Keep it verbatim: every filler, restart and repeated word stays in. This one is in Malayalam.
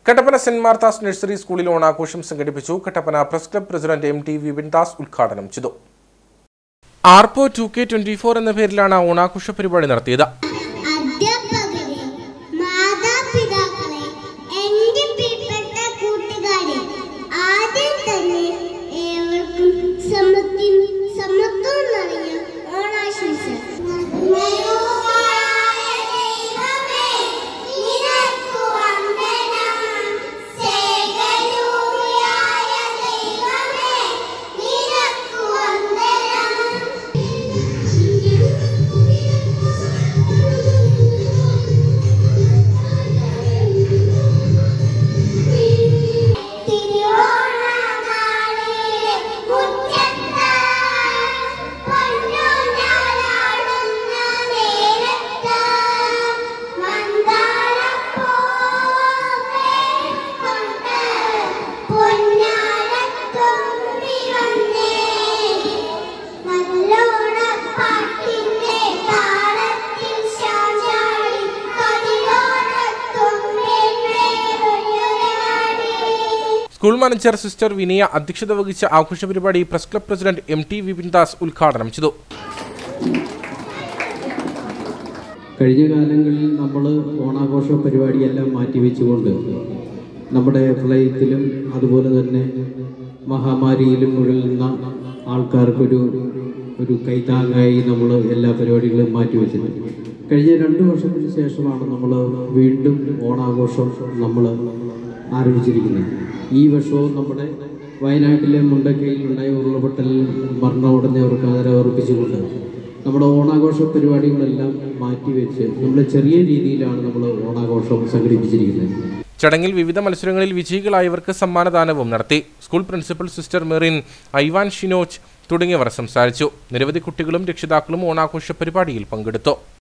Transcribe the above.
കട്ടപ്പന സെന്റ് മാർത്താസ് നഴ്സറി സ്കൂളിൽ ഓണാഘോഷം സംഘടിപ്പിച്ചു. Kattappana press club president M T Vipindas ഉദ്ഘാടനം ചെയ്തു. Arpo two K twenty four എന്ന പേരിലാണ് ഓണാഘോഷ പരിപാടി നടത്തിയത്. സ്കൂൾ മാനേജർ സിസ്റ്റർ വിനയ അധ്യക്ഷത വഹിച്ച ആഘോഷ പരിപാടി press club president M T Vipindas ഉദ്ഘാടനം ചെയ്തു. കഴിഞ്ഞ കാലങ്ങളിൽ നമ്മൾ ഓണാഘോഷ പരിപാടിയെല്ലാം മാറ്റിവെച്ചുകൊണ്ട് നമ്മുടെ പ്രളയത്തിലും അതുപോലെ തന്നെ മഹാമാരിയിലും മുഴുകുന്ന ആൾക്കാർക്കൊരു ഒരു കൈത്താങ്ങായി നമ്മൾ എല്ലാ പരിപാടികളും മാറ്റിവെച്ചിട്ടുണ്ട്. കഴിഞ്ഞ രണ്ട് വർഷത്തിന് ശേഷമാണ് നമ്മൾ വീണ്ടും ഓണാഘോഷം നമ്മൾ ആരംഭിച്ചിരിക്കുന്നത്. ഈ വർഷവും നമ്മുടെ വയനാട്ടിലെ മുണ്ടക്കയിൽ ഉണ്ടായ ഉരുൾപൊട്ടലിൽ മരണമടഞ്ഞവർക്ക് ആദരവർപ്പിച്ചുകൊണ്ട് നമ്മുടെ ഓണാഘോഷ പരിപാടികളെല്ലാം മാറ്റിവെച്ച് നമ്മൾ ചെറിയ രീതിയിലാണ് നമ്മൾ ഓണാഘോഷം സംഘടിപ്പിച്ചിരിക്കുന്നത്. ചടങ്ങിൽ വിവിധ മത്സരങ്ങളിൽ വിജയികളായവർക്ക് സമ്മാനദാനവും നടത്തി. School principal sister Merin, Ivan Shinoch തുടങ്ങിയവർ സംസാരിച്ചു. നിരവധി കുട്ടികളും രക്ഷിതാക്കളും ഓണാഘോഷ പരിപാടിയിൽ പങ്കെടുത്തു.